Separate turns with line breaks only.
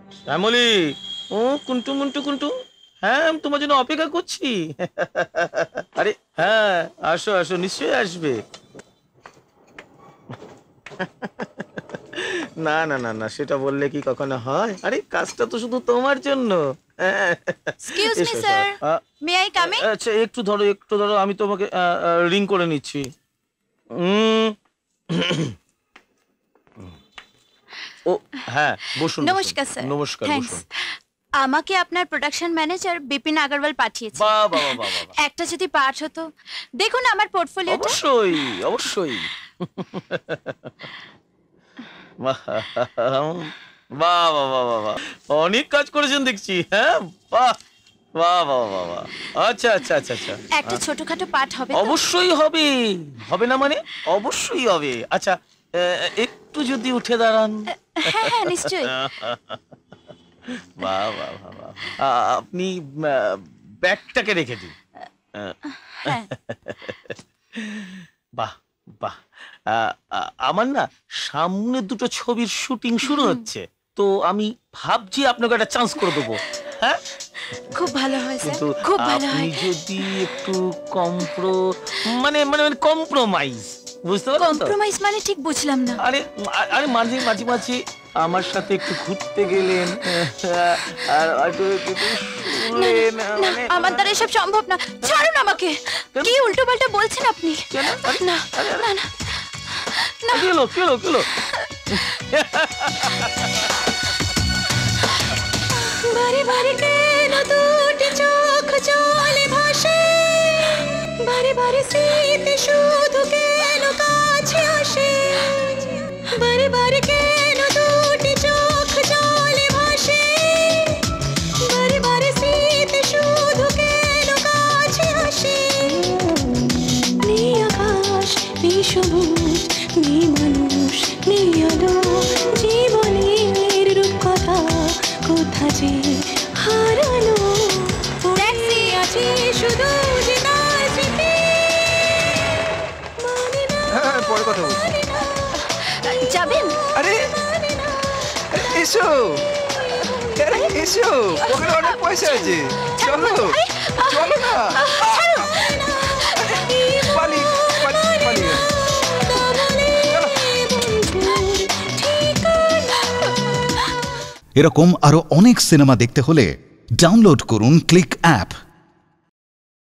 শ্যামলী, ও কুন্টু মুন্টু কুন্টু, হ্যাঁ আমি তোমার জন্য অপেক্ষা করছি। আরে হ্যাঁ, আসো আসো, নিশ্চয়ই আসবে। না না না না, সেটা বললে কি কখনো হয়? আরে কাজটা তো শুধু তোমার জন্য।
Excuse me sir, may I come in?
আচ্ছা একটু ধরো, আমি তোমাকে রিং করে নিচ্ছি। ও হ্যাঁ, বসুন।
নমস্কার স্যার।
নমস্কার, বসুন।
আমাকে আপনার প্রোডাকশন ম্যানেজার বিপিন আগরওয়াল পাঠিয়েছে।
বাহ বাহ বাহ বাহ,
একটা যদি পার্ট হতো। দেখুন আমার পোর্টফোলিওটা।
অবশ্যই অবশ্যই। বাহ বাহ বাহ বাহ, অনেক কাজ করেছেন দেখছি। হ্যাঁ বাহ বাহ বাহ বাহ বাহ। আচ্ছা আচ্ছা আচ্ছা আচ্ছা,
একটা ছোটখাটো পার্ট হবে?
অবশ্যই হবে। হবে না মানে? অবশ্যই হবে। আচ্ছা একটু যদি উঠে দাঁড়ান।
হ্যাঁ হ্যাঁ নিশ্চয়ই।
বাহ বাহ বাহ বাহ, আপনি ব্যাগটাকে রেখে দিন। বাহ বাহ, আমার না সামনে দুটো ছবির শুটিং শুরু হচ্ছে, তো আমি ভাবছি আপনাকে একটা চান্স করে দেবো। হ্যাঁ
খুব ভালো হয় স্যার, খুব ভালো হয়।
আপনি যদি একটু কম্প্রোমাইজ, বুঝতে পারলেন তো?
কম্প্রোমাইজ মানে ঠিক বুঝলাম না।
আরে আরে মাঝে মাঝে আমার সাথে একটু ঘুরতে গেলেন, আর
আমার দ্বারা এসব সম্ভব না। ছাড়ুন আমাকে। কি উল্টো পাল্টা বলছেন আপনি? না না না,
কেলো
বারে বারে কেন দুটি চোখ জলে ভাসে, বারে বারে স্মৃতি শুধু কেন কাছে আসে, বারে বারে কেন দুটি চোখ জলে ভাসে, বারে বারে স্মৃতি শুধু কেন কাছে আসে। নেই আকাশ, নেই সবুজ, নেই মানুষ, নেই আলো, জীবনের রূপকথা কোথা যে হারালো। ট্যাক্সি আছে শুধু জীবন স্মৃতি।
হ্যাঁ, পরে কথা বলছি।
যাবেন?
আরে এসো, এসো, ওখানে অনেক পয়সা আছে। চলো চলো না, পালিয়ে।
এরকম আরো অনেক সিনেমা দেখতে হলে ডাউনলোড করুন ক্লিক অ্যাপ।